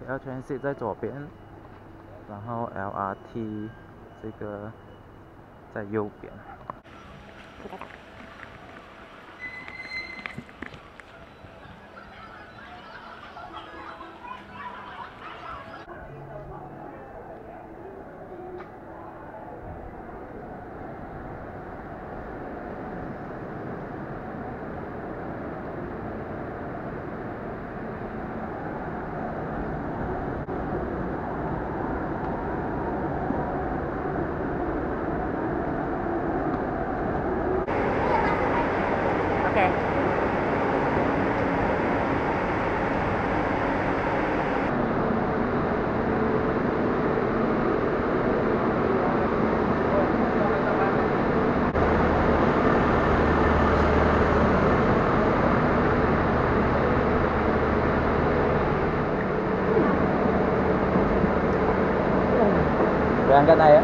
KL Transit 在左边，然后 LRT 这个在右边。Berangkat ayah.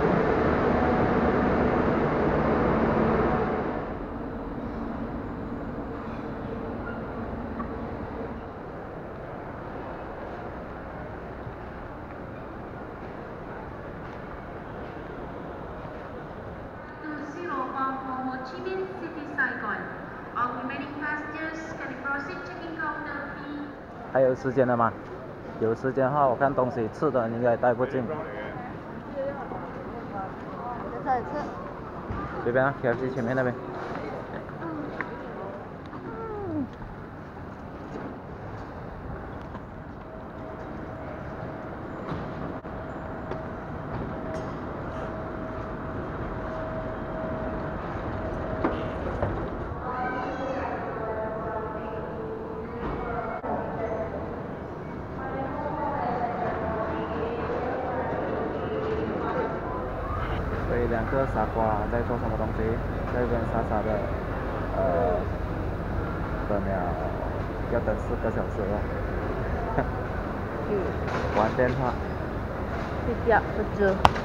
Saigon. All remaining passengers can proceed checking counter fee. 还有时间了吗？有时间的话，我看东西吃的应该带不进。 再吃。 随便啊 ，KFC 前面那边。所以两个傻瓜在做什么东西？在这边傻傻的，等了，要等4个小时了。玩电话。 睡觉不知。